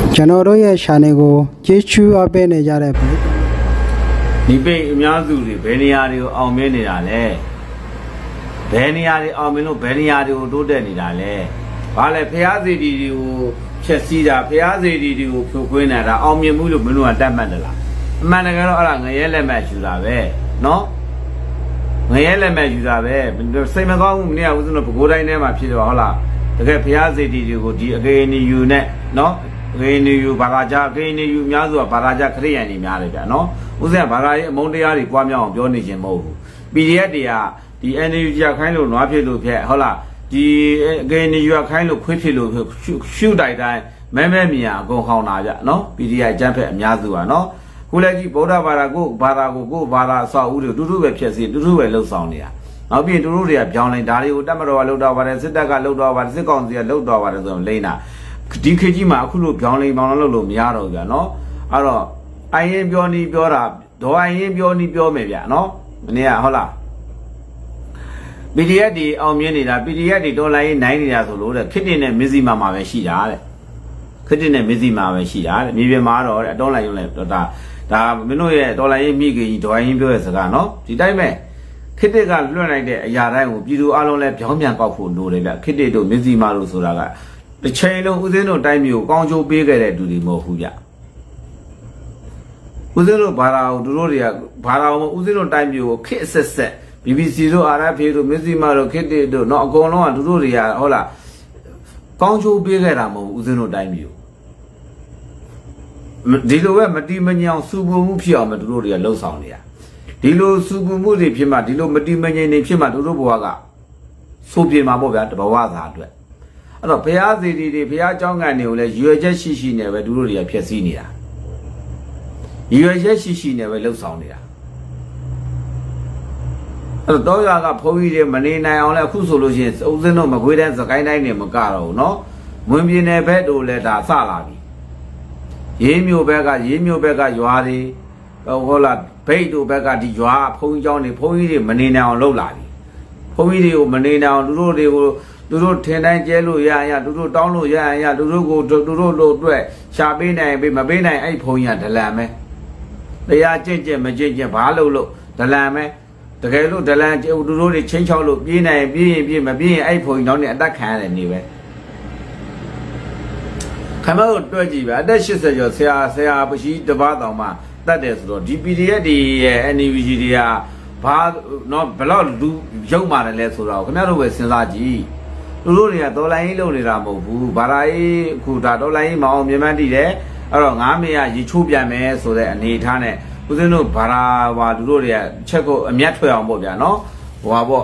ကျွန်တော်တို့ရဲ့ channel ကိုကြည့်ချူအပ်ပေးနေကြတဲ့ပရိသတ်ဒီပိတ်အများစုတွေဘယ်နေရာတွေကိုအောင်မြင်နေတာလဲဘယ်နေရာတွေအောင်မြင်လို့ဘယ်နေရာတွေကိုတိုးတက်နေတာလဲဘာလဲဖျားစီတီတွေကိုဖြက်စီးတာဖျားစီတီတွေကိုဖြိုခွင်းနေတာအောင်မြင်မှုလို့မင်းတို့ကတတ်မှတ်တယ်လားအမှန်တကယ်တော့အဲ့ဒါငရဲလက်မှတ်ယူတာပဲနော်ငရဲလက်မှတ်ယူတာပဲစိတ်မကောင်းဘူးမင်းကဦးဇင်းတို့ပဲခူးတိုင်းထဲမှာဖြစ်တော့ဟုတ်လားတကယ်ဖျားစီတီတွေကိုဒီအကေနီယူနဲ့နော်ခေနေယူဘာသာကြခေနေယူအများစုကဘာသာကြခရိယန်တွေများတယ်ဗျာနော်ဥစ္စာဘာသာရေးအမုန်းတရားတွေပွားများအောင်ပြောနေခြင်းမဟုတ်ဘူး PDF တွေကဒီ NUG ခိုင်းလို့နွားဖြစ်လို့ဖြစ်ဟုတ်လားဒီခေနေယူခိုင်းလို့ခွေးဖြစ်လို့ရှုတိုက်တိုင်းမဲမြင်အကုန်ဟောင်းတာဗျာနော် PDF အကျန်းဖက်အများစုကနော်ခုလည်းကြီးဗုဒ္ဓဘာသာကိုဘာသာအဆောက်အဦတွေတူတူပဲဖြစ်စီတူတူပဲလှုပ်ဆောင်နေတာနောက်ပြီးတူတူတွေကပြောင်းလိုက်ဒါတွေကိုတတ်မတော်ကလှုပ်တော့ပါတယ်စစ်တပ်ကလှုပ်တော့ပါတယ်စစ်ကောင်စီကလှုပ်တော့ပါတယ်ဆိုတော့လိမ့်တာဒီခေတ်ကြီးမှာအခုလိုပြောင်းလဲပေါင်းလို့မရတော့ဘူးဗျာနော်အဲ့တော့အိုင်ရင်ပြောနီးပြောတာဒေါ်အိုင်ရင်ပြောနီးပြောမယ်ဗျာနော်မနေ့ကဟုတ်လား PDF တွေအောင်မြင်နေတာ PDF တွေဒေါ်လာရေးနိုင်နေတာဆိုလို့တဲ့ခေတ်တင်နဲ့မစ္စည်းမှာပဲရှိတာတဲ့ခေတ်တင်နဲ့မစ္စည်းမှာပဲရှိတာတဲ့မြေပြင်မှာတော့အတော်လိုက်ရုံးလိုက်ဒါမင်းတို့ရဲ့ဒေါ်လာရေးမိခင်ကြီးဒေါ်အိုင်ရင်ပြောတဲ့စကားနော်ဒီတိုင်းပဲခေတ်ကလွှတ်လိုက်တဲ့အရာတိုင်းကိုပြည်သူအလုံးလဲပြောင်းပြန်ကောက်ဖို့လိုတယ်ဗျခေတ်တို့မစ္စည်းမှာလို့ဆိုတာကတစ်ချိန်လုံးဦးဇင်းတို့တိုင်းမျိုးကောင်းချိုးပေးခဲ့တဲ့သူတွေမဟုတ်ဘူးဗျဦးဇင်းတို့ဘာသာကိုသူတို့တွေကဘာသာကိုဦးဇင်းတို့တိုင်းမျိုးကိုခစ်ဆက်ဆက် BBC တို့ RFA တို့မစ္စည်းမတို့ခေတ်တို့เนาะအကုန်လုံးကသူတို့တွေကဟုတ်လားကောင်းချိုးပေးခဲ့တာမဟုတ်ဦးဇင်းတို့တိုင်းမျိုးဒီလိုပဲမတိမညောင်စူပူမှုဖြစ်အောင်မသူတို့တွေကလှုပ်ဆောင်နေတာဒီလိုစူပူမှုတွေဖြစ်မှဒီလိုမတိမငြိမ်နေဖြစ်မှသူတို့ဘဝကစိုးပြေမှာပေါ့ဗျာတဘဝသာအတွက်အဲ့တော့ဘုရားစီတီတွေဘုရားကျောင်းကန်တွေကိုလည်းရွယ်ချက်ရှိနေပဲသူတို့တွေကဖျက်ဆီးနေတာရွယ်ချက်ရှိနေပဲလှုပ်ဆောင်နေတာအဲ့တော့တောရွာကဘုန်းကြီးတွေမနေနိုင်အောင်လဲအခုဆိုလို့ရှိရင်ဦးဇင်းတို့မကွေးတိုင်းစကိုင်းတိုင်းတွေမကတော့ဘူးเนาะမွန်ပြည်နယ်ဘက်တို့လည်းဒါစလာပြီရေးမြို့ဘက်ကရွာတွေဟုတ်လားဗိတ်တို့ဘက်ကဒီရွာဘုန်းကြီးကျောင်းတွေဘုန်းကြီးတွေမနေနိုင်အောင်လှုပ်လာပြီဘုန်းကြီးတွေကိုမနေနိုင်အောင်သူတို့ထင်တိုင်းကျဲလို့ရရသူတို့တောင်းလို့ရရသူတို့ကိုသူတို့လို့အတွက်ရှာပေးနိုင်ပေးမပေးနိုင်အဲ့ဘုံကြီးကဒလန်ပဲတရားကြင့်မကြင့်ဘာလို့ဒလန်ပဲတကယ်လို့ဒလန်သူတို့တွေချင်းချောက်လို့ပြေးနိုင်ပြေးရင်မပြေးရင်အဲ့ဘုံကြီးတော့နေအသက်ခံရတယ်နေပဲခမတို့တွေ့ကြည့်ပဲအသက်80ကျော်ဆရာပရှိတပါးတောင်မှတတ်တယ်ဆိုတော့ဒီ PDF တွေရဲ့ NUG တွေကဘာနော်ဘလောက်လူရုပ်မာတယ်လဲဆိုတော့ခင်ဗျားတို့ပဲစဉ်းစားကြည့်သူတို့တွေကဒေါ်လာရင်းလုပ်နေတာမဟုတ်ဘူးဘာသာရေးအခုဒါဒေါ်လာရင်းမအောင်မြန်မာတည်တယ်အဲ့တော့ငါးမေရရေချိုးပြန်မယ်ဆိုတဲ့အနေအထားနဲ့ဦးဇင်းတို့ဘာသာဟာသူတို့တွေကချက်ကိုအမျက်ထွက်အောင်ပေါ့ဗျာနော်ဟိုပါပေါ့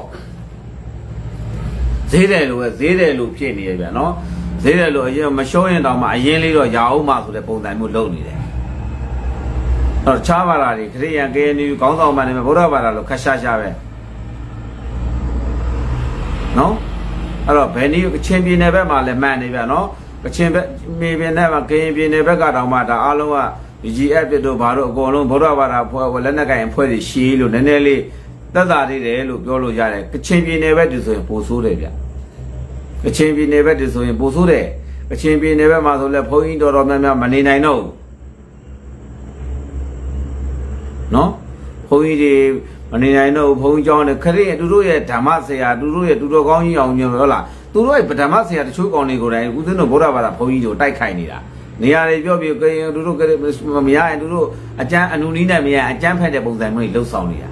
ဈေးတယ်လို့ဖြစ်နေရဗျာနော်ဈေးတယ်လို့အရင်မရှုံးရင်တောင်မှအရင်လေးတော့ရအောင်မှဆိုတဲ့ပုံစံမျိုးလုပ်နေတယ်အဲ့တော့ခြားဘာသာတွေခရိယန် KNU ခေါင်းဆောင်မှနေမှာဗုဒ္ဓဘာသာလို့ခက်ရှာပဲနော်အဲ့တော့ဘယ်နည်းကချင်ပြည်နယ်ဘက်မှာလည်းမှန်နေဗျာနော်ကချင်ဘက်မြေပြင်ထဲမှာကရင်ပြည်နယ်ဘက်ကတောင်မှဒါအားလုံးက GF တို့ဘာတို့အကုန်လုံးဗုဒ္ဓဘာသာဖွဲ့လက်နက်ကင်ဖွဲ့စီရှည်လို့နည်းနည်းလေးသက်သာသေးတယ်လို့ပြောလို့ရတယ်ကချင်ပြည်နယ်ဘက်တူဆိုရင်ပိုဆိုးတယ်ဗျကချင်ပြည်နယ်ဘက်တူဆိုရင်ပိုဆိုးတယ်ကချင်ပြည်နယ်ဘက်မှာဆိုလည်းဘုန်းကြီးတော်များများမနေနိုင်တော့ဘူးနော်ဘုန်းကြီးတွေမနေနိုင်တော့ဘုန်းကြီးကျောင်းနဲ့ခရစ်သူတို့ရဲ့ဓမ္မဆရာသူတို့ရဲ့သူတော်ကောင်းကြီးအောင်ညွှန်ဟုတ်လားသူတို့ရဲ့ဓမ္မဆရာတချို့ကောင်းတွေကိုယ်တိုင်ဦးဇင်းတို့ဗုဒ္ဓဘာသာဘုန်းကြီးတို့တိုက်ခိုက်နေတာနေရာတွေပြောပြကရင်သူတို့မရရင်သူတို့အကျန်းအနုနီးနဲ့မရအကျန်းဖက်တဲ့ပုံစံမျိုးတွေလှုပ်ဆောင်နေတာ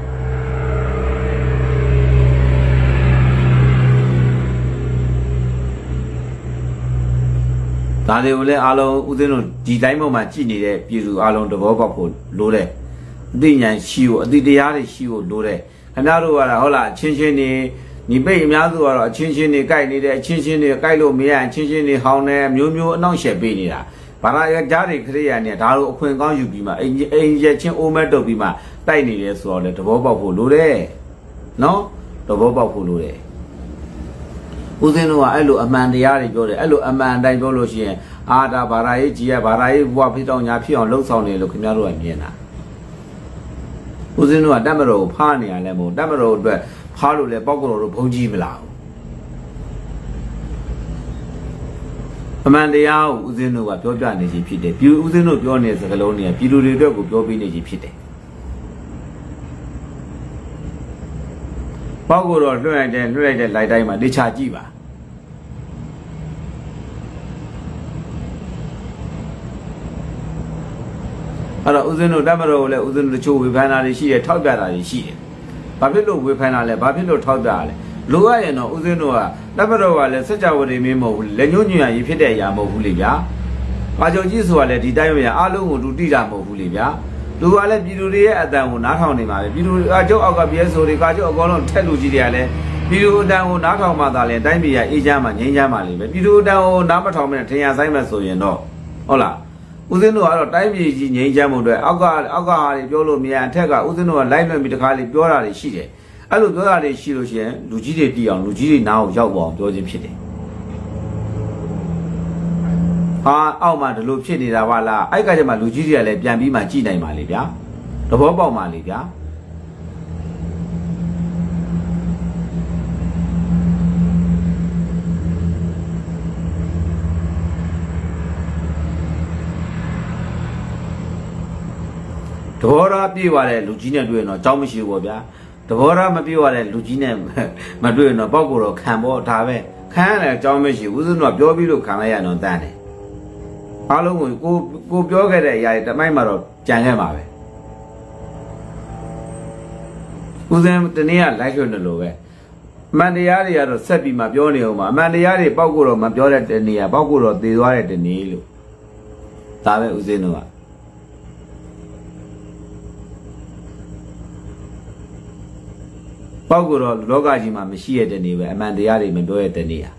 ဒါတွေကိုလည်းအားလုံးဦးဇင်းတို့ဒီတိုင်းပေါ်မှာကြည်နေတဲ့ပြည်သူအားလုံးသဘောပေါက်ဖို့လိုတယ်အသိဉာဏ်ရှိဖို့အသိတရားတွေရှိဖို့လိုတယ်ခင်ဗျားတို့ကတော့ဟုတ်လားအချင်းချင်းနေညီပိတ်အများစုကတော့အချင်းချင်းနေကြိုက်နေတယ်အချင်းချင်းနေကြိုက်လို့မရအချင်းချင်းနေဟောင်းနေမျိုးအနောက်ရှက်ပေးနေတာဘာသာရေးကြားတွေခရိယာနေဒါတို့အခွင့်ကောင်းယူပြီးမှအိမ်ရက်ချင်းအိုးမဲတုပ်ပြီးမှတိုက်နေတယ်ဆိုတော့လေသဘောပေါက်ဖို့လိုတယ်နော်သဘောပေါက်ဖို့လိုတယ်ဦးဇင်းတို့ကအဲ့လိုအမှန်တရားတွေပြောတယ်အဲ့လိုအမှန်အတိုင်းပြောလို့ရှိရင်အာဒါဘာသာရေးကြီးရဘာသာရေးဘဝဖြစ်တော့ညာဖြစ်အောင်လှုပ်ဆောင်နေလို့ခင်ဗျားတို့ကမြင်တာဦးဇင်းတို့ကတတ်မတော်ကိုဖားနေရလဲမဟုတ်တတ်မတော်အတွက်ဖားလို့လဲပောက်ကြော်တို့ဘုံကြီးမလားဘူးအမှန်တရားကိုဦးဇင်းတို့ကပြောပြနေခြင်းဖြစ်တယ်ပြည်ဦးဇင်းတို့ပြောနေတဲ့စကားလုံးတွေကပြည်သူတွေအတွက်ကိုပြောပြနေခြင်းဖြစ်တယ်ပေါ့ကိုတော့လွှတ်လိုက်တဲ့လိုက်တိုင်းမှာတေချာကြည့်ပါအဲ့တော့ဦးဇင်းတို့တမတော်ကိုလည်းဦးဇင်းတို့တချို့ဝေဖန်တာတွေရှိတယ်ထောက်ပြတာတွေရှိတယ်ဘာဖြစ်လို့ဝေဖန်တာလဲဘာဖြစ်လို့ထောက်ပြတာလဲလိုရရင်တော့ဦးဇင်းတို့ကတမတော်ကလည်းစัจ java တွေမင်းမဟုတ်ဘူးလက်ညှိုးညွှန်ရရေးဖြစ်တဲ့အရာမဟုတ်ဘူးလေဗျာ။ဘာကြောင့်ကြီးဆိုတာလဲဒီတိုင်းပဲအားလုံးကိုသူတိတာမဟုတ်ဘူးလေဗျာ။လူကလည်းပြည်သူတွေရဲ့အတန်ကိုနားထောင်နေပါပဲပြည်သူကကျုပ်အောက်ကပြဲဆိုတွေကကျုပ်အကောင်လုံးထက်လူကြီးတွေကလည်းပြည်သူအတန်ကိုနားထောင်မှသာလဲတိုင်းပြည်ကအေးချမ်းမှငြိမ်းချမ်းမှလေပဲပြည်သူအတန်ကိုနားမထောင်မနဲ့ထင်ရဆိုင်မှဆိုရင်တော့ဟုတ်လားဦးဇင်းတို့ကတော့တိုင်းပြည်ကြီးငြိမ်းချမ်းမှုတွေအောက်ကဟာတွေပြောလို့မရအထက်ကဦးဇင်းတို့ကလိုက်လွှင့်ပြီးတခါလေးပြောတာတွေရှိတယ်အဲ့လိုပြောတာတွေရှိလို့ရှိရင်လူကြီးတွေတီးအောင်လူကြီးတွေနားကိုရောက်ပေါ်အောင်ပြောခြင်းဖြစ်တယ်ဟာအောက်မှာဒီလိုဖြစ်နေတာပါလားအဲ့ကကြမှာလူကြီးတွေကလည်းပြန်ပြီးမှကြည်နိုင်ပါလေဗျာသဘောပေါက်ပါလေဗျာတဘောရပြေးသွားတဲ့လူကြီးနဲ့တွေ့ရင်တော့ကြောင်းမရှိဘူးပေါ့ဗျာတဘောရမပြေးသွားတဲ့လူကြီးနဲ့မတွေ့ရင်တော့ပေါက်ကိုတော့ခံပေါ့ဒါပဲခံရတယ်ကြောင်းမရှိဘူးဦးဇင်းတို့ကပြောပြီးလို့ခံလိုက်ရတော့တန်းတယ်အားလုံးကိုပြောခဲ့တဲ့အရာတွေတမိုက်မှာတော့ကြံခဲ့ပါပဲဦးဇင်းတနေ့ကလိုက်လွှတ်နေလို့ပဲအမှန်တရားတွေကတော့ဆက်ပြီးမှပြောနေအောင်ပါအမှန်တရားတွေပေါက်ကိုတော့မပြောတဲ့တနေ့ကပေါက်ကိုတော့သေသွားတဲ့တနေ့လို့ဒါပဲဦးဇင်းတို့ကပေါက်ကိုတော့လောကကြီးမှာမရှိရတဲ့နေပဲအမှန်တရားတွေမပြောရတဲ့နေဟာ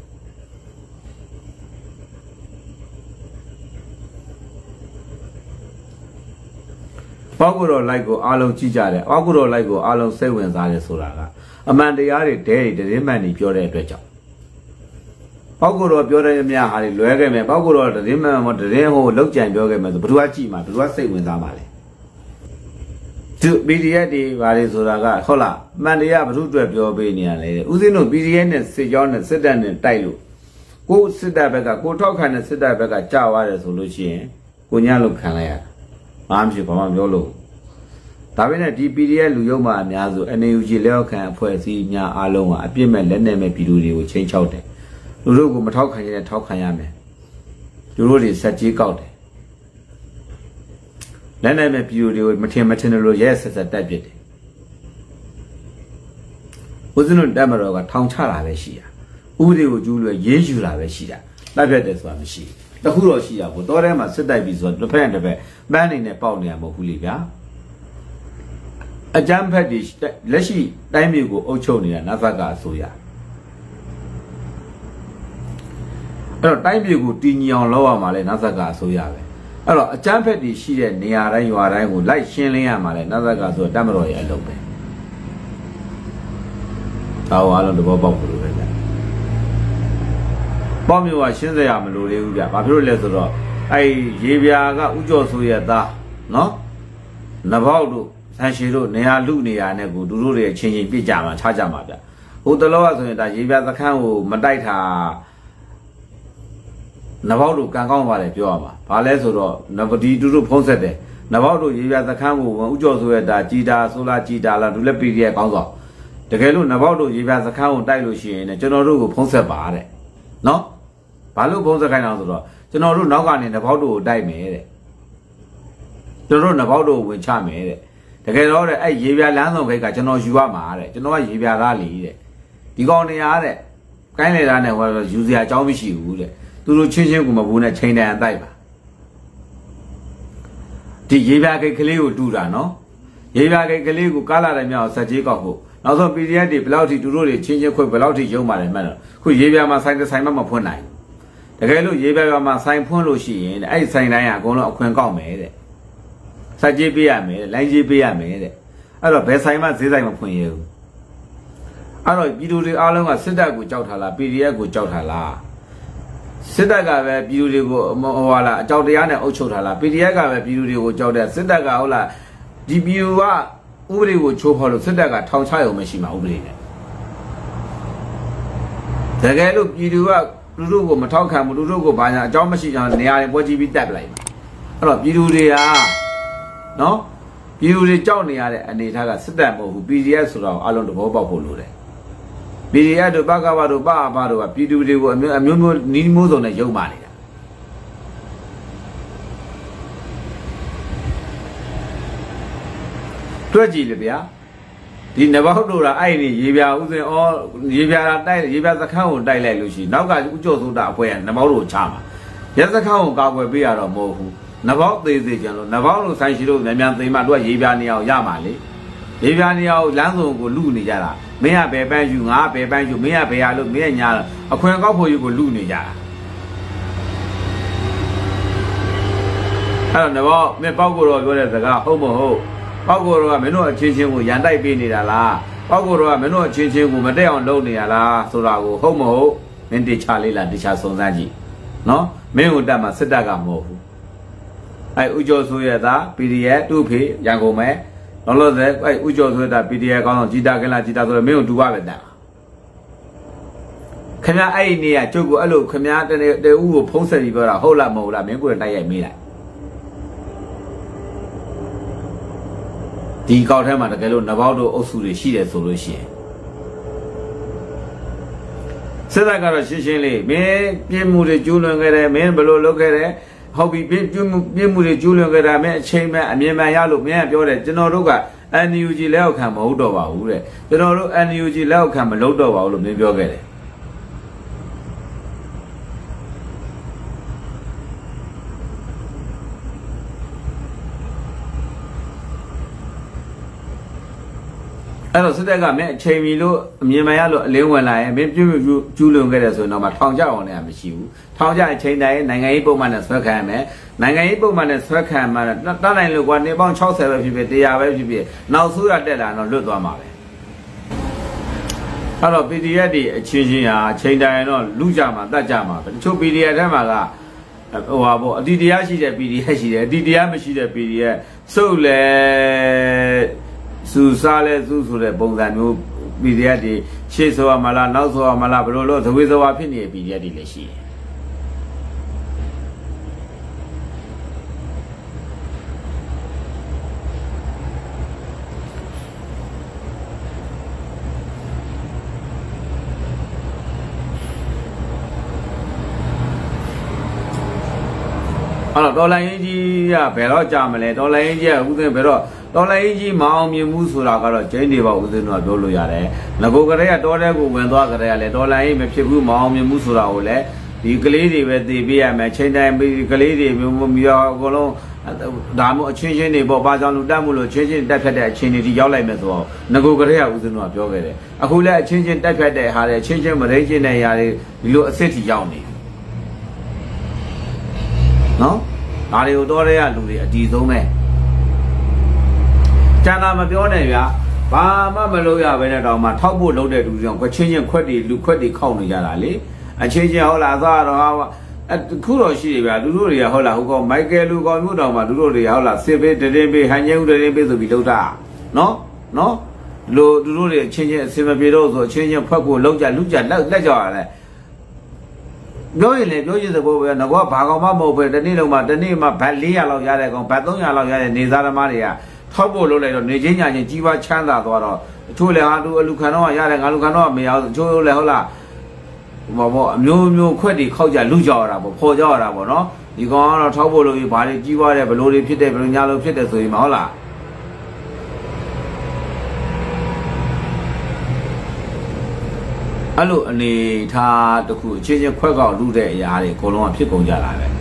ပေါက်ကိုတော့လိုက်ကိုအားလုံးကြည့်ကြတယ်ပေါက်ကိုတော့လိုက်ကိုအားလုံးစိတ်ဝင်စားတယ်ဆိုတာကအမှန်တရားတွေတဲတွေတည်းမှန်နေပြောတဲ့အတွက်ကြောင့်ပေါက်ကိုတော့ပြောတဲ့အများဟာတွေလွဲခဲ့မယ်ပေါက်ကိုတော့တည်းမှန်မတည်းဟိုလောက်ကြံပြောခဲ့မယ်ဆိုဘယ်သူကကြည့်မှာဘယ်သူကစိတ်ဝင်စားမှာလဲသူ PDF တွေဘာတွေဆိုတာကဟုတ်လားမှန်တရားဘု து အတွက်ပြောပေးနေရလေဦးဇင်းတို့ PDF နဲ့စစ်ကြောင်းနဲ့စစ်တပ်နဲ့တိုက်လို့ကိုစစ်တပ်ဘက်ကကိုထောက်ခံတဲ့စစ်တပ်ဘက်ကကြာသွားတယ်ဆိုလို့ရှိရင်ကိုညလို့ခံလိုက်ရတာဘာမှမရှိဘာမှပြောလို့ဒါပေမဲ့ဒီ PDF လူရုံမှအများစု NUG လက်ခံအဖွဲ့အစည်းများအားလုံးကအပြစ်မဲ့လက်နက်မဲ့ပြည်သူတွေကိုချိန်ချောက်တယ်လူတို့ကိုမထောက်ခံရင်ထောက်ခံရမယ်လူတို့တွေစက်ကြီးကောက်တယ်လက်နဲ့မဲ့ပြည်သူတွေကိုမထင်လို့ရဲဆက်တက်ပြစ်တယ်ဦးဇင်းတို့တက်မတော်ကထောင်ချတာပဲရှိတာဥပဒေကိုကျူးလွယ်ရေးယူတာပဲရှိတာတက်ပြတ်တယ်ဆိုတာမရှိဘူးတခုတော့ရှိတာကိုတောထဲမှာစစ်တိုက်ပြီးဆိုတော့တစ်ဖက်နဲ့တစ်ဖက်ပန်းနေနဲ့ပေါက်နေရမဟုတ်ဘူးလေဗျာအကြမ်းဖက်တွေလက်ရှိတိုင်းပြည်ကိုအုပ်ချုပ်နေတာနတ်ဘက်ကအစိုးရအဲ့တော့တိုင်းပြည်ကိုတည်ငြိမ်အောင်လုပ်ရမှာလဲနတ်ဘက်ကအစိုးရပဲအဲ့တော့အကျန်းဖက်တွေရှိတဲ့နေရာတိုင်းရွာတိုင်းကိုလိုက်ရှင်းလင်းရမှာလဲနတ်ဘက်ကဆိုတတ်မတော်ရဲ့အလုပ်ပဲဒါဟောအားလုံးသဘောပေါက်ဖို့လိုပဲဗျပေါ့မျိုးကရှင်းစရာမလိုသေးဘူးဗျဘာဖြစ်လို့လဲဆိုတော့အဲ့ရေပြာကဥကျော်ဆိုရဲ့သားနော်နဘောက်တို့ဆန်ရှည်တို့နေရာလူနေရာနဲ့ကိုသူတို့တွေချင်းချင်းပြစ်ကြမှာခြားကြမှာဗျဟိုတလောကဆိုရင်ဒါရေပြာသခန်းကိုမတိုက်တာနဘောက်တို့ကန်ကောင်းပါတယ်ပြောရမှာဘာလဲဆိုတော့နဗဒီတူတို့ဖုံးဆက်တယ်နဘောက်တို့ရေပြသခန်းကိုဥကျော်ဆိုရတာကြည်တာဆိုလာကြည်တာလားဒူလက်ပီရီရဲ့ကောင်းဆောင်တကယ်လို့နဘောက်တို့ရေပြသခန်းကိုတိုက်လို့ရှိရင်ကျွန်တော်တို့ကိုဖုံးဆက်ပါတဲ့နော်ဘာလို့ဖုံးဆက်ခိုင်းအောင်ဆိုတော့ကျွန်တော်တို့နောက်ကနေနဘောက်တို့ကိုတိုက်မယ်တဲ့ကျွန်တော်တို့နဘောက်တို့ကိုဝင်ချမယ်တဲ့တကယ်တော့တဲ့အဲ့ရေပြလမ်းဆောင်ခိတ်ကကျွန်တော်ယူရမှာတဲ့ကျွန်တော်ကရေပြကားလီတဲ့ဒီကောင်နေရတဲ့ကိုင်းလေသားနဲ့ဟောယူစရာအကြောင်းမရှိဘူးတဲ့သူတို့ချင်းချင်းကိုမဘူးနဲ့ချိန်တန်တိုက်ပါဒီရေပြကိတ်ကလေးကိုတူတာနော်ရေပြကိတ်ကလေးကိုကားလာတယ်မြောက်ဆက်ကြီးကောက်ဖို့နောက်ဆုံး PDF တွေဘယ်လောက်ထိသူတို့တွေချင်းချင်းခွဲဘယ်လောက်ထိရုံပါတယ်မှတ်တော့ခုရေပြမှာဆိုင်တစ်ဆိုင်မှမဖွင့်နိုင်တကယ်လို့ရေပြမှာဆိုင်ဖွင့်လို့ရှိရင်အဲ့ဆိုင်တိုင်းကအကုန်လုံးအခွင့်ကောက်မယ်တဲ့ဆက်ကြီးပေးရမယ်လိုင်းကြီးပေးရမယ်တဲ့အဲ့တော့ဘယ်ဆိုင်မှဈေးဆိုင်မဖွင့်ရဘူးအဲ့တော့ပြည်သူတွေအားလုံးကစစ်တပ်ကိုကြောက်ထားလား PDF ကိုကြောက်ထားလားစစ်တပ်ကပဲပြည်သူတွေကိုဟောလာအကြောက်တရားနဲ့အုပ်ချုပ်ထားလား PDF ကပဲပြည်သူတွေကိုကြောက်တဲ့စစ်တပ်ကဟုတ်လားဒီပြည်သူကဥပဒေကိုချိုးဖောက်လို့စစ်တပ်ကထောင်ချရုံမရှိမှာဥပဒေနဲ့တကယ်လို့ပြည်သူကလူတို့ကိုမထောက်ခံဘူးလူတို့ကိုဘာညာအကြောင်းမရှိအောင်နေရာတွေပွဲကြည့်ပြီးတက်လိုက်အဲ့တော့ပြည်သူတွေကနော်ပြည်သူတွေကြောက်နေရတဲ့အနေထားကစစ်တပ်မဟုတ်ဘူး PDF ဆိုတော့အလုံးသဘောပေါက်ဖို့လိုတယ် PDF တို့ပကပတို့ပအပတို့ကပြည်သူတွေကိုအမျိုးမျိုးနီးမိုးစုံနဲ့ရုပ်မာနေတာတွေ့ကြည့်လေဗျာဒီနဘောက်တို့ကအဲ့ဒီရေပြာဥစဉ်ဩရေပြာတိုက်ရေပြာစခန်းကိုတိုက်လိုက်လို့ရှိနောက်ကဥကျော်ဆိုတာအဖွဲ့ကနဘောက်တို့ချမှာရဲစခန်းကိုကာကွယ်ပေးရတော့မဟုတ်ဘူးနဘောက်သေးသေးကြလို့နဘောက်တို့ဆိုင်ရှိလို့မြန်မြန်သိမ်းမှတို့ကရေပြာနေအောင်ရမှာလေရေပြာနေအောင်လမ်းစုံကိုလူနေကြတာမင်းကဘယ်ပန်းယူငါဘယ်ပန်းယူမင်းကဘယ်ဟာလို့မင်းကညာအခွင့်ကောက်ဖို့ယူကိုလူနေကြတာအဲ့တော့နဘောက်မင်းပေါက်ကိုတော့ပြောတဲ့စကားဟုတ်မဟုတ်ပေါက်ကိုတော့မင်းတို့အချင်းချင်းကိုရန်တိုက်ပေးနေတာလားပေါက်ကိုတော့မင်းတို့အချင်းချင်းကိုမတက်အောင်လုပ်နေရလားဆိုတာကိုဟုတ်မဟုတ်မင်းတေချာလေးလားတေချာစုံစမ်းကြည့်နော်မင်းကိုတက်မှာစစ်တပ်ကမဟုတ်ဘူးအဲ့ဥကျော်ဆိုရတာ PDF တူဖေရန်ကုန်မဲ့လောလောဆယ်အဲ့ဥကျော်ဆိုရတာ PDF ကောင်းအောင်ကြည်တာကလားကြည်တာဆိုတော့မင်းကိုတူပါပဲတက်ခင်ဗျာအဲ့ဒီနေရာကျုပ်ကိုအဲ့လိုခင်ဗျာတဲဦးကိုဖုံးဆက်ပြီးပြောတာဟုတ်လားမဟုတ်လားမင်းကိုတိုက်ရိုက်မေးလိုက်ဒီကောက်ထဲမှာတကယ်လို့နဘောက်တို့အုပ်စုတွေရှိတယ်ဆိုလို့ရှိရင်စစ်တပ်ကတော့ရှင်းရှင်းလေးမင်းပြင်းမှုတွေကျူးလွန်ခဲ့တယ်မင်းဘယ်လိုလုပ်ခဲ့တယ်ဟုတ်ပြီပြင်းမှုတွေကျူးလွန်ခဲ့တာမင်းအချိန်မှအမြင်မှန်ရလို့မင်းကပြောတယ်ကျွန်တော်တို့က NUG လက်အောက်ခံမဟုတ်တော့ပါဘူးတဲ့ကျွန်တော်တို့ NUG လက်အောက်ခံမလုပ်တော့ပါဘူးလို့မင်းပြောခဲ့တယ်အဲ့တော့စစ်တပ်ကမင်းအချိန်မီလို့အမြင်မှန်ရလို့အလင်းဝင်လာရင်မင်းပြုတ်ကျူးလွန်ခဲ့တယ်ဆိုရင်တော့မှထောင်ကြအောင်လည်းမရှိဘူးထောင်ကြအချိန်တိုင်းနိုင်ငံရေးပုံမှန်နဲ့ဆွဲခံရမယ်နိုင်ငံရေးပုံမှန်နဲ့ဆွဲခံမှတတ်နိုင်လို့ကွာနေပေါင်း60ပဲဖြစ်ဖြစ်100ပဲဖြစ်ဖြစ်နောက်ဆိုးရတက်လာတော့လွတ်သွားမှာပဲအဲ့တော့ PDF တွေအချင်းချင်းဟာအချိန်တိုင်းတော့လူကြမှာတတ်ကြမှာပဲတချို့ PDF ထဲမှာကဟိုဟာပေါ့အတီတရားရှိတဲ့ PDF ရှိတယ်အတီတရားမရှိတဲ့ PDF စုပ်လေစူစားလဲစူဆိုတဲ့ပုံစံမျိုး PDF တွေရှေ့ဆိုရမလားနောက်ဆိုရမလားဘယ်လိုလို့သဝေသဝါဖြစ်နေတဲ့ PDF တွေလည်းရှိတယ်အဲ့တော့ဒေါ်လာရင်းကြီးကဘယ်တော့ကြာမလဲဒေါ်လာရင်းကြီးကဥစဉ်ဘယ်တော့တော်လိုင်းကြီးမအောင်မြင်မှုဆိုတာကတော့ကျင်းနေပါဦးစင်းတို့ကပြောလို့ရတယ်ငကိုကလေးကတောထဲကိုဝင်သွားကြတယ်လေတော်လိုင်းမဖြစ်ဘူးမအောင်မြင်မှုဆိုတာကိုလည်းဒီကလေးတွေပဲသိပေးရမယ်ချိန်တိုင်းကလေးတွေမျိုးမျိုးအကုန်လုံးဒါမှမဟုတ်အချင်းချင်းတွေပေါ့ဘာကြောင့်လူတက်မှုလို့ချင်းချင်းတက်ဖြတ်တဲ့အချင်းတွေဒီရောက်လိုက်မယ်ဆိုတော့ငကိုကလေးကဦးစင်းတို့ကပြောခဲ့တယ်အခုလည်းအချင်းချင်းတက်ဖြတ်တဲ့ဟာတွေအချင်းချင်းမရိတ်ချင်းတဲ့ဟာတွေဒီလိုအစ်စ်တီရောက်နေနော်ဒါတွေကိုတော်တဲ့ကလူတွေအတီးဆုံးပဲကျန်တာမပြောနဲ့ဗျာဘာမှမလုပ်ရဘဲနဲ့တော့မှထောက်ဖို့လုပ်တဲ့လူတွေကြောင့်ခွချင်းချင်းခွက်တွေလူခွက်တွေခောက်နေကြတာလေအချင်းချင်းဟုတ်လားသွားတော့ခုတော့ရှိတယ်ဗျာလူတို့တွေကဟုတ်လားဟိုကောင်မိုက်ကယ်လူကောင်မျိုးတောင်မှလူတို့တွေကဟုတ်လားစစ်ပေးတရင်ပေးဟန်ကျင်းတရင်ပေးဆိုပြီးလုပ်တာနော်လူတို့တွေအချင်းချင်းအစင်မပြေတော့ဆိုအချင်းချင်းဖွက်ဖို့လောက်ကြလူကြလက်ကြရတယ်ပြောရင်လေပြောရတဲ့ဘောပဲငါကဘာကောင်မှမဟုတ်ပဲတနေ့လုံးမှတနေ့မှဘတ်400လောက်ရတဲ့ကောင်ဘတ်300လောက်ရတဲ့နေသားသမားတွေကထောက်ဖို့လုပ်လိုက်တော့နေချင်းညာချင်းကြီးပွားချမ်းသာသွားတော့အချို့လည်းဟာသူအလူခံတော့ရတယ်ငါလူခံတော့မရဘူးအချို့လည်းဟုတ်လားဘောအမျိုးမျိုးခွက်တွေခောက်ကြလူကြောက်ရတာပေါ့ဖော်ကြောက်ရတာပေါ့နော်ဒီကောင်ကတော့ထောက်ဖို့လုပ်ပြီးဘာတွေကြီးပွားတယ်ဘလို့တွေဖြစ်တယ်ဘလို့ညာလို့ဖြစ်တယ်ဆိုရင်မဟုတ်လားအဲ့လိုအနေထားတစ်ခုအချင်းချင်းခွက်ကောက်လူတဲ့အရာတွေအကုန်လုံးကဖြစ်ကုန်ကြတာပဲ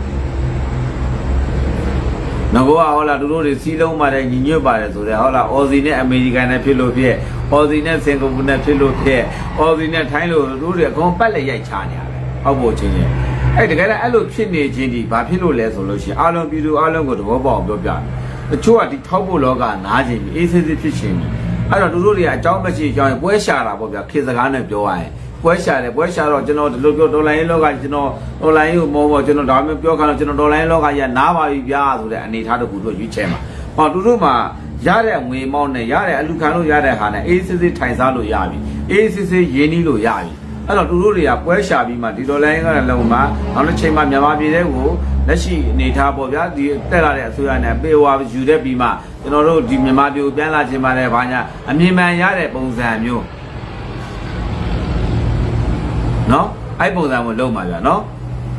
ငါကဟုတ်လားသူတို့တွေစီးလုံးပါတယ်ညီညွတ်ပါတယ်ဆိုတော့ဟုတ်လားအော်စီနဲ့အမေရိကန်နဲ့ဖြစ်လို့ဖြစ်အော်စီနဲ့စင်ကာပူနဲ့ဖြစ်လို့ဖြစ်အော်စီနဲ့ထိုင်းလို့သူတို့တွေအကုန်ပတ်လက်ရိုက်ချနေရတယ်ဟုတ်ဖို့ချင်းချင်းအဲ့တကယ်လည်းအဲ့လိုဖြစ်နေချင်းဒီဘာဖြစ်လို့လဲဆိုလို့ရှိရင်အားလုံးပြည်သူအားလုံးကိုသဘောပေါက်အောင်ပြောပြတယ်တချို့ကဒီထောက်ဖို့လောကနားချင်းပြီးအေးဆေးဆေးဖြစ်ချင်းပြီးအဲ့တော့သူတို့တွေကအကြောင်းမရှိအကြောင်းပွဲရှာတာပေါ့ဗျာခေစကားနဲ့ပြောရရင်ပွဲရှာတယ်ပွဲရှာတော့ကျွန်တော်ဒီလိုပြောဒေါ်လာရင်းလောကကျွန်တော်ဒေါ်လာရင်းကိုမောပေါ့ကျွန်တော်ဒါမျိုးပြောခါတော့ကျွန်တော်ဒေါ်လာရင်းလောကကြီးကနားပါပြီဗျာဆိုတဲ့အနေထားတစ်ခုတို့ရွေးချယ်မှာဟောသူတို့မှာရတဲ့ငွေမောင်းနဲ့ရတဲ့အလူခံလို့ရတဲ့ဟာနဲ့အေးစစ်စစ်ထိုင်စားလို့ရပြီအေးစစ်စစ်ရင်းနှီးလို့ရပြီအဲ့တော့သူတို့တွေကပွဲရှာပြီးမှဒီဒေါ်လာရင်းကလည်းလုံးမှာနောက်တစ်ချိန်မှာမြန်မာပြည်ထဲကိုလက်ရှိအနေထားပေါ့ဗျာဒီတက်လာတဲ့အစိုးရနဲ့ပေဝါယူတဲ့ပြီးမှကျွန်တော်တို့ဒီမြန်မာပြည်ကိုပြန်လာခြင်းပါတယ်ဘာညာအမြင်မှန်ရတဲ့ပုံစံမျိုးနော်အဲ့ပုံစံကိုလုံးပါဗျာနော်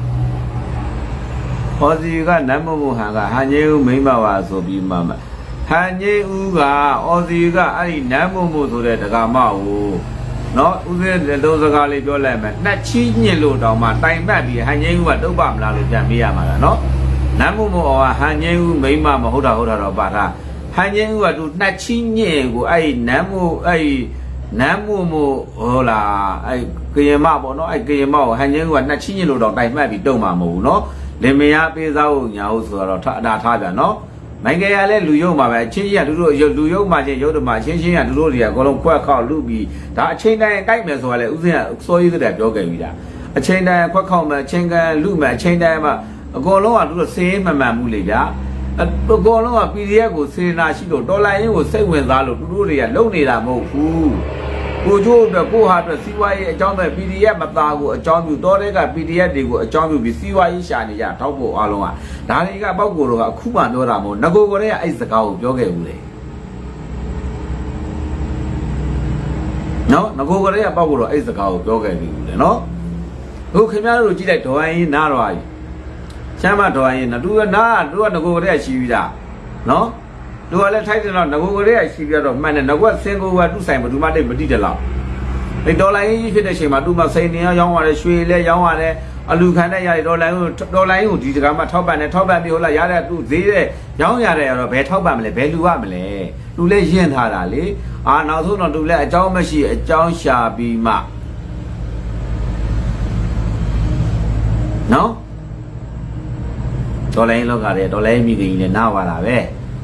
ဟောစီကနတ်မမိုဟန်ကဟန်ကြီးဦးမိမ့်ပါပါဆိုပြီးမှဟန်ကြီးဦးကအော်စီကအဲ့ဒီနတ်မမိုဆိုတဲ့ဒကာမကိုနော်ဦးစင်းလုံးစကားလေးပြောလိုက်မယ်နှက်ချီးညစ်လို့တောင်မှတိုင်ပတ်ပြီးဟန်ကြီးဦးကတုတ်ပါမလားလို့ပြန်မေးရမှာလားနော်နတ်မမိုဟန်ဟန်ကြီးဦးမိမ့်မမဟုတ်တာတော့ပါတာဟန်ကြီးဦးကသူနှက်ချီးညစ်ကိုအဲ့ဒီနတ်မိုအဲ့ဒီနမ်းမှုဟိုလားအဲ့ကရင်မပေါ့နော်အဲ့ကရင်မကိုဟန်ချင်းကနှစ်ချင်းချင်းလို့တော့တိုင်မှတ်ပြီးတုံမှာမဟုတ်ဘူးနော်လင်မယားပေးစားဖို့ညာဟုတ်ဆိုတော့အတာထားပြန်နော်မိုင်ကရလည်းလူယုံမှာပဲအချင်းချင်းကတို့လူယုံမှာချင်းရုပ်တမအချင်းချင်းကတို့တွေကအကုန်လုံးခွက်ခောက်လူပြီးဒါအချင်းတိုင်းကြိုက်မယ်ဆိုတာလေဥစဉ်ကစောရေးတဲ့ပြောခဲ့ပြီလားအချင်းတိုင်းခွက်ခောက်မယ်အချင်းကန်လူမယ်အချင်းတိုင်းမှာအကုန်လုံးကတို့စေးမှန်မှန်မှုလေဗျာအကုန်လုံးက PDF ကိုစေနာရှိလို့တော်လိုင်းရင်ကိုစိတ်ဝင်စားလို့တို့တွေကလုံနေတာမဟုတ်ဘူးကိုကျိုးအတွက်ကိုဟာအတွက်စီးပွားရေးအကြောင်းပဲ PDF မသားကိုအကြောင်းပြုတော်တဲ့က PDF တွေကိုအကြောင်းပြုပြီးစီးပွားရေးရှာနေကြထောက်ဖို့အားလုံးကဒါတွေကပောက်ကိုတော့အခုမှပြောတာမဟုတ်ငကိုကလေးကအဲ့စကားကိုပြောခဲ့ဘူးလေနော်ငကိုကလေးကပောက်ကိုတော့အဲ့စကားကိုပြောခဲ့ပြီလေနော်အခုခင်ဗျားတို့ကြည့်လိုက်ဒေါ်ရင်နားတော့ချမ်းမတော်ရင်တူကနားတူကငကိုကလေးကရှိပြီးသားနော်တူကလည်းထိုက်တယ်တော့ငကိုကလေးကရှိပြီးတော့မှန်တယ်ငကွက်စင်ကိုကတူဆိုင်ဘသူမှတိတ်မတိတယ်လောက်ဒီဒေါ်လာကြီးဖြစ်တဲ့ချိန်မှာတူမစိန်နေရောင်းရတယ်ရွှေလည်းရောင်းရတယ်အလူခံနဲ့ရတယ်ဒေါ်လာကိုဒီစကားမှထောက်ပံ့ပြီးဟုတ်လားရတဲ့သူဈေးတဲ့ရောင်းရတဲ့တော့ဘယ်ထောက်ပံ့မလဲဘယ်လူရမလဲတူလည်းရင့်ထားတာလေနောက်ဆုံးတော့တူလည်းအကြောင်းမရှိအကြောင်းရှာပြီးမှနော်ဒေါ်လာရင်းလောက်ကလည်းဒေါ်လာရင်းမိခင်ကြီးနဲ့နားပါတာပဲ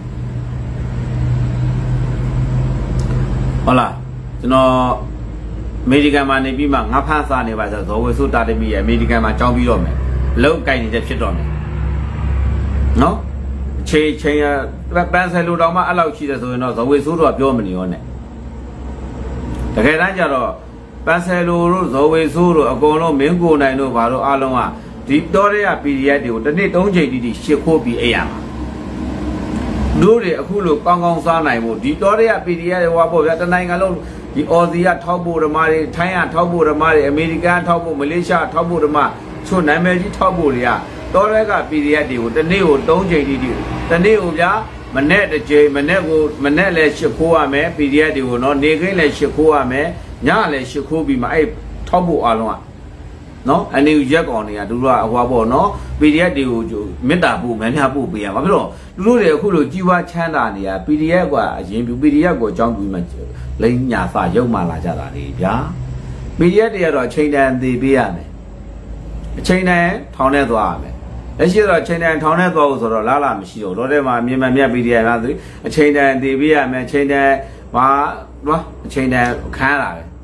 ဟုတ်လားကျွန်တော်အမေရိကန်မှာနေပြီးမှငါဖမ်းစားနေပါဆိုဇော်ဝေဆိုတာတမီရဲ့အမေရိကန်မှာကြောင်းပြီးတော့မယ်လောက်ကိုင်နေတဲ့ဖြစ်တော့မယ်နော်ချိန်ပန်းဆယ်လိုတောင်မှအဲ့လောက်ရှိတယ်ဆိုရင်တော့ဇော်ဝေဆိုတော့ပြောမနေရောနဲ့တကယ်တမ်းကျတော့ပန်းဆယ်လိုတို့ဇော်ဝေဆိုတို့အကုန်လုံးမင်းကိုနိုင်တို့ဘာလို့အားလုံးကဒီတော်ရရ PDF တွေကိုတစ်နေ့3ချိန်တိရှစ်ခိုးပြီးအိပ်ရမှာတို့တွေအခုလိုကောင်းကောင်းစားနိုင်ဖို့ဒီတော်ရရ PDF တွေဟောပေါ့ဗျာတနိုင်ငံလုံးဒီအော်စီကထောက်ဖို့ဓမ္မတွေထိုင်းကထောက်ဖို့ဓမ္မတွေအမေရိကန်ထောက်ဖို့မလေးရှားထောက်ဖို့ဓမ္မချို့နာမည်ကြီးထောက်ဖို့တွေကတော်ရက PDF တွေကိုတစ်နေ့ကို3ချိန်တိတစ်နေ့ကိုဗျာမနေ့တစ်ချိန်မနေ့လဲရှစ်ခိုးရမယ် PDF တွေကိုနော်နေခင်းလဲရှစ်ခိုးရမယ်ညလဲရှစ်ခိုးပြီးမှအဲ့ထောက်ဖို့အားလုံးကနော်အနေရက်ကောင်တွေကတို့ကဟွာပေါ့နော် PDF တွေကိုမေတ္တာပို့များများပို့ပေးရမှာဘာဖြစ်လို့တို့တွေအခုလိုကြီးဝါချမ်းသာနေရ PDF ကအရင်ပြ PDF ကိုအကြောင်းပြုမှလိမ့်ညာဖရုပ်မှလာကြတာလေဗျာ PDF တွေကတော့အချိန်တန်သေးပေးရမယ်အချိန်တန်ထောင်းထဲသွားရမယ်လက်ရှိတော့အချိန်တန်ထောင်းထဲသွားဖို့ဆိုတော့လာမရှိတော့ထဲမှာမြန်မာမြတ် PDF လားသူအချိန်တန်သေးပေးရမယ်အချိန်တန်အချိန်တန်ခန်းလာတယ်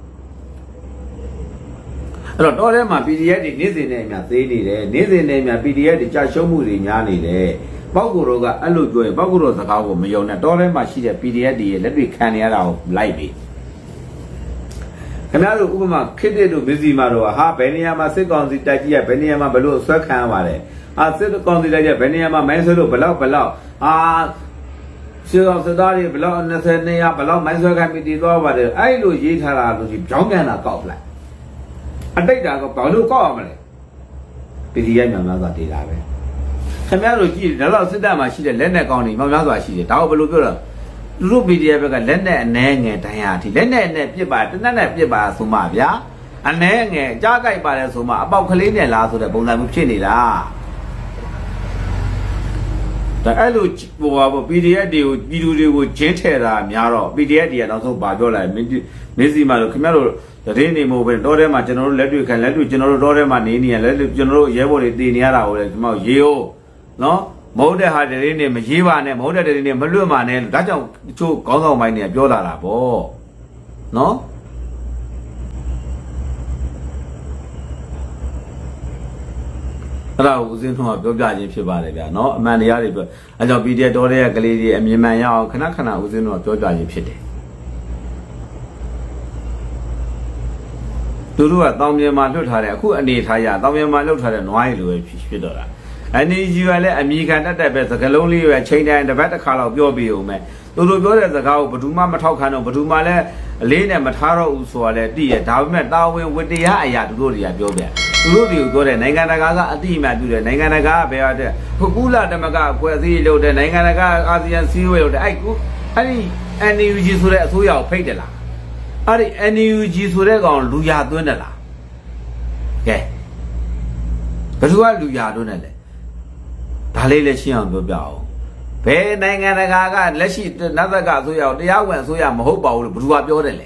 အဲ့တော့ထဲမှာ PDF တွေနေ့စဉ်နဲ့အများသေးနေတယ်နေ့စဉ်နဲ့အများ PDF တွေကြာရှုံးမှုတွေများနေတယ်ပောက်ကိုတော့ကအဲ့လိုပြောရင်ပောက်ကိုတော့စကားကိုမယုံနဲ့ထဲမှာရှိတဲ့ PDF တွေရဲ့လက်တွေခံနေရတာကိုလိုက်ပြီခင်ဗျားတို့ဥပမာခစ်တဲ့တို့မစ္စည်းမာတော့ဟာဘယ်နေရာမှာစစ်ကောင်စီတိုက်ကြီးရဘယ်နေရာမှာဘလို့ဆွဲခံရပါလဲစစ်ကောင်စီတိုက်ကြီးဘယ်နေရာမှာမိုင်းဆွဲလို့ဘလောက်စစ်ကောင်စစ်သားတွေဘလောက်20နေရာဘလောက်မိုင်းဆွဲခံပြီးတည်သွားပါတယ်အဲ့လိုရေးထားတာလို့ဒီကြောင်းပြန်တာကောက်လိုက်အတိတ်တာကဘာလို့ကောက်ရမလဲ PDF များများစွာတည်တာပဲခင်ဗျားတို့ကြည့်ဒါတော့စစ်တပ်မှာရှိတဲ့လက်နက်ကောင်းတွေများများစွာရှိတယ်ဒါကိုဘယ်လိုပြောတော့သူတို့ PDF ဘက်ကလက်နက်အနှဲငယ်တန်းရအထိလက်နက်နဲ့ပြစ်ပါတနက်နဲ့ပြစ်ပါဆိုမှဗျာအနှဲငယ်ကြားကြိုက်ပါတယ်ဆိုမှအပေါက်ကလေးနဲ့လားဆိုတဲ့ပုံစံမျိုးဖြစ်နေတာဒါအဲ့လိုဟိုပါ PDF တွေကိုပြည်သူတွေကိုဂျင်းထဲတာများတော့ PDF တွေကနောက်ဆုံးဘာပြောလိုက်မင်းစီမှာလို့ခင်ဗျားတို့တရင်နေမို့ပဲတောထဲမှာကျွန်တော်တို့လက်တွေ့ခံလက်တွေ့ကျွန်တော်တို့တောထဲမှာနေနေရလက်တွေ့ကျွန်တော်တို့ရဲဘော်တွေတည်နေရတာကိုလည်းကျွန်တော်ရေဟုတ်နော်မဟုတ်တဲ့ဟာတရင်နေမရေးပါနဲ့မဟုတ်တဲ့တရင်နေမလွတ်ပါနဲ့ဒါကြောင့်တချို့ခေါင်းဆောင်ပိုင်းတွေကပြောလာတာပေါ့နော်အဲ့ဒါကိုဦးစင်းထွန်းကပြောပြခြင်းဖြစ်ပါတယ်ဗျာနော်အမှန်တရားတွေပြောအဲကြောင့် PDF တော်တဲ့ကလေးတွေအမြင်မှန်ရအောင်ခဏဦးစင်းထွန်းကပြောပြခြင်းဖြစ်တယ်သူတို့ကတောင်မြေမှာလွတ်ထားတယ်အခုအနေထားရတောင်မြေမှာလွတ်ထားတဲ့နွားရည်လိုပဲဖြစ်တော့တာအနေကြီးကလည်းအမိခံတတ်တဲ့ပဲစကလုံးလေးပဲချိန်တိုင်းတစ်ပတ်တစ်ခါတော့ပြောပြီးအောင်မယ်သူတို့ပြောတဲ့စကားကိုဘယ်သူမှမထောက်ခံတော့ဘယ်သူမှလည်းအလေးနဲ့မထားတော့ဘူးဆိုတာလည်းသိရဒါပေမဲ့တာဝန်ဝတ္တရားအရာသူတို့တွေကပြောပြသူတို့တွေကိုပြောတဲ့နိုင်ငံတကာကအတိအမှန်ပြုတယ်နိုင်ငံတကာကဘယ်ဟာတဲ့ကုလသမဂ္ဂအဖွဲ့အစည်းလုပ်တဲ့နိုင်ငံတကာအာဆီယံစီးပွားရေးလုပ်တဲ့အဲ့ဒီ NUG ဆိုတဲ့အစိုးရကိုဖိတ်တယ်လားအဲ့ဒီ NUG ဆိုတဲ့ကောင်လူရသွင်းတယ်လားကဲဘယ်သူကလူရသွင်းတယ်လဲဒါလေးလည်းရှင်းအောင်ပြောပြအောင်ဘယ်နိုင်ငံတကာကလက်ရှိနတ်သက်ကအစိုးရကိုတရားဝင်အစိုးရမဟုတ်ပါဘူးလို့ဘယ်သူကပြောတယ်လဲ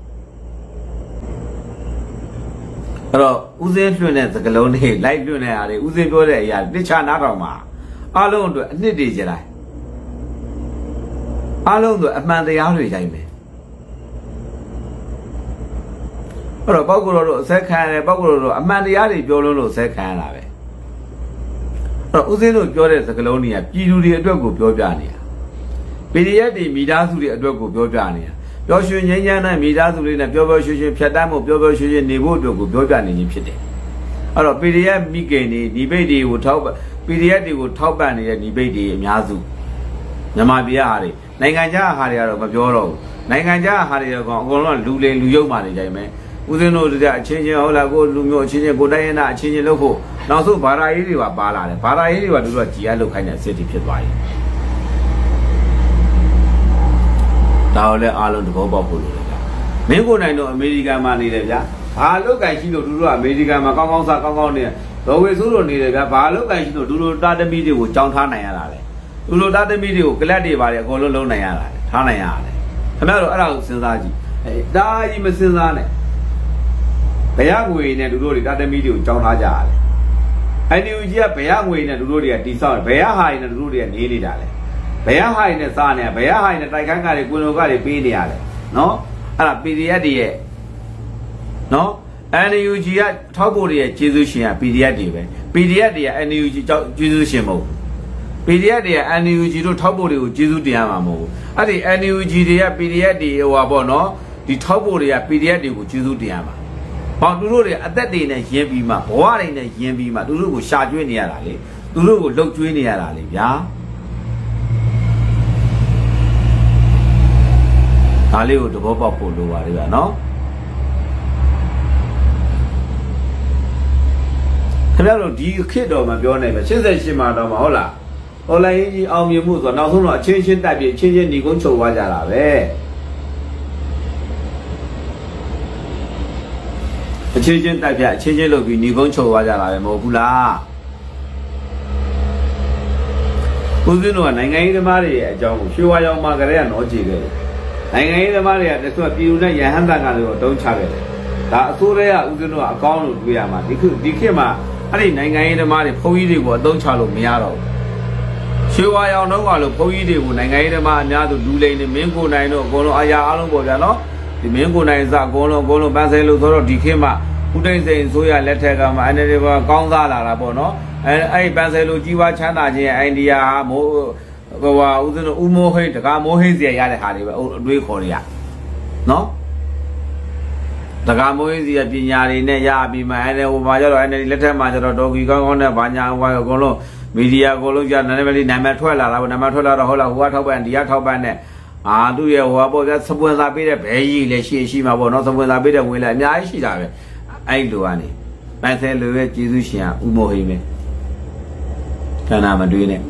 အဲ့တော့ဦးစင်းလွှင့်တဲ့စကလုံးတွေလိုက်လွှင့်တဲ့အားတွေဦးစင်းပြောတဲ့အရာတစ်ခြားနားထောင်မှာအားလုံးအတွက်အနှစ်တည်ကြလိုက်အားလုံးအတွက်အမှန်တရားတွေရိုက်မယ်အဲ့တော့ပောက်ကိုယ်တော်တို့အဆက်ခံရတယ်ပောက်ကိုယ်တော်တို့အမှန်တရားတွေပြောလို့ဆက်ခံရတာပဲအဲ့တော့ဦးစင်းတို့ပြောတဲ့စကားလုံးတွေကပြည်သူတွေအတွက်ကိုပြောပြနေတာ PDF တွေမိသားစုတွေအတွက်ကိုပြောပြနေတာပျော်ရွှင်ငြိမ်းချမ်းတဲ့မိသားစုတွေနဲ့ပျော်ပျော်ရွှင်ရွှင်ဖြတ်တန်းမှုပျော်ပျော်ရွှင်ရွှင်နေဖို့အတွက်ကိုပြောပြနေခြင်းဖြစ်တယ်အဲ့တော့ PDF မိခင်တွေဒီဘိတ်တွေကိုထောက် PDF တွေကိုထောက်ပံ့နေတဲ့ဒီဘိတ်တွေအများစုမြန်မာပြည်ဟာတွေနိုင်ငံခြားဟာတွေကတော့မပြောတော့ဘူးနိုင်ငံခြားဟာတွေကတော့အကုန်လုံးလူလိမ်လူယုံမှနေကြမယ်ဦးဇင်းတို့ကအချင်းချင်းဟုတ်လားကိုလူမျိုးအချင်းချင်းကိုတိုင်းရင်းသားအချင်းချင်းလုပ်ဖို့နောက်ဆုံးဘာသာရေးတွေပါလာတယ်ဘာသာရေးတွေကတို့ကကြည်အားလုပ်ခိုင်းတဲ့အစစ်တွေဖြစ်သွားပြီဒါကိုလည်းအားလုံးသဘောပေါက်ဖို့လိုတယ်ဗျမင်းကိုနိုင်တော့အမေရိကန်မှာနေတယ်ဗျဘာလုပ်ကင်ရှိလို့တို့ကအမေရိကန်မှာကောင်းကောင်းစားကောင်းကောင်းနေတော်ဝေဆိုးလို့နေတယ်ဗျဘာလုပ်ကင်ရှိလို့တို့တာသမီတွေကိုကြောင်းထားနိုင်ရတာလေတို့တာသမီတွေကိုကလပ်တွေပါတယ်အကုန်လုံးလုံးနိုင်ရတာထားနိုင်ရတယ်ခင်ဗျားတို့အဲ့ဒါကိုစဉ်းစားကြည့်ဒါကြီးမစဉ်းစားနဲ့ဘယ်ရငွေနဲ့တို့တွေတာသမီတွေကိုကြောင်းထားကြရတယ်NUG ကဘယ်ရငွေနဲ့တို့တွေကတီးဆောက်ဘယ်ရဟာတွေနဲ့တို့တွေကနေနေတာလဲဘယ်ရဟာတွေနဲ့စားနေဘယ်ရဟာတွေနဲ့တိုက်ခန်းကားတွေကိုယ်တော်ကတွေပေးနေရတယ်နော်အဲ့ဒါ PDF တွေရဲ့နော် NUG ကထောက်ဖို့တွေရဲ့ကျေးဇူးရှင်က PDF တွေပဲ PDF တွေက NUG ကြောင့်ကျေးဇူးရှင်မဟုတ်ဘူး PDF တွေက NUG တို့ထောက်ဖို့တွေကိုကျေးဇူးတင်ရမှာမဟုတ်ဘူးအဲ့ဒီ NUG တွေက PDF တွေဟိုပါပေါ့နော်ဒီထောက်ဖို့တွေက PDF တွေကိုကျေးဇူးတင်ရမှာဘာသူတို့တွေအသက်တွေနဲ့ယဉ်ပြီးမှဘဝတွေနဲ့ယဉ်ပြီးမှသူတို့ကိုရှာကျွေးနေရတာလေသူတို့ကိုလှုပ်ကျွေးနေရတာလေဗျာဒါလေးကိုသဘောပေါက်ဖို့လိုပါတယ်ဗျာနော်ခင်ဗျားတို့ဒီခေတ်တော်မှာပြောနေပဲ88မှာတော့မဟုတ်လားအွန်လိုင်းကြီးအောင်မြင်မှုဆိုတော့နောက်ဆုံးတော့အချင်းချင်းတိုက်ပြီးအချင်းချင်းညီကုန်းချုပ်သွားကြတာပဲအချင်းချင်းတိုက်ပြအချင်းချင်းလုပ်ပြီးညီကုန်းချုပ်သွားကြတာပဲမဟုတ်ဘူးလားဦးဇင်းတို့ကနိုင်ငံရေးသမားတွေရဲ့အကြောင်းကိုရွှေဝါရောင်မှာကလေးကတော့ကြည့်ခဲ့တယ်နိုင်ငံရေးသမားတွေကတချို့ပြည်သူနဲ့ရဟန်းတန်ကတွေကိုတုံးချခဲ့တယ်ဒါအစိုးရကဦးဇင်းတို့ကအကောင်းလို့တွေးရမှာဒီခေတ်မှာအဲ့ဒီနိုင်ငံရေးသမားတွေဘုန်းကြီးတွေကိုအတုံးချလို့မရတော့ဘူးရွှေဝါရောင်တော့ကလို့ဘုန်းကြီးတွေကိုနိုင်ငံရေးသမားအများစုလူလိမ်နေမင်းကိုနိုင်တော့အကုန်လုံးအရာအလုံးပေါ့ဗျာနော်ဒီမင်းကိုနိုင်စအကုန်လုံးပန်းဆဲလို့ဆိုတော့ဒီခေတ်မှာဦးတိန်စိန်ဆိုရလက်ထက်ကမှအနေနဲ့ကောင်းစားလာတာပေါ့နော်အဲ့ပန်းဆဲလို့ကြီးပွားချမ်းသာခြင်းအိန္ဒိယဟာမိုးဟိုဟာဦးဇင်းတို့ဦးမိုးဟိတ်တကားမိုးဟိတ်စီရတဲ့ဟာတွေပဲအတွေးခေါ်ရနော်တကားမိုးဟိတ်စီရပညာတွေနဲ့ရပြီးမှအဲ့ဟိုမှာကျတော့အဲ့ဒီလက်ထက်မှာကျတော့ဒေါ်ဂီကောင်းကောင်းနဲ့ဘာညာဟိုအကုန်လုံးမီဒီယာအကုန်လုံးကျနာမည်နာမည်ထွက်လာတာပေါ့နာမည်ထွက်လာတော့ဟုတ်လားဟိုကထောက်ပံ့ဒီကထောက်ပံ့နဲ့သူ့ရဲ့ဟိုပေါ့ဗျာစပွန်ဆာပေးတဲ့ဘဲကြီးလည်းရှိမှာပေါ့နော်စပွန်ဆာပေးတဲ့ဝင်လည်းအများကြီးရှိတာပဲအဲ့လိုကနေပန်းဆဲလိုရဲ့ကျေးဇူးရှင်ကဦးမိုးဟိမယ်ဌာနမတွေးနဲ့